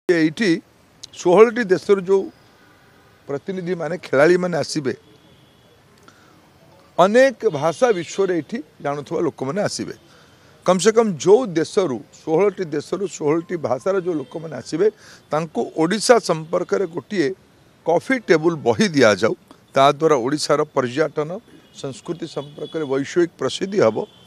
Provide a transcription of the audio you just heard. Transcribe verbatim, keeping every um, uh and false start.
ये षोहल देशर जो प्रतिनिधि माने खिलाड़ी माने आसबे अनेक भाषा विश्व ये जानूवा लोक मैंने आसबे कम से कम जो देशरू षोहल देशरू षोहल भाषार जो लोक मैंने आसबे ओडिशा संपर्क में गोटे कॉफी टेबुल बही दि जाऊ ता द्वारा ओडिशार पर्यटन संस्कृति संपर्क में वैश्विक प्रसिद्धि हम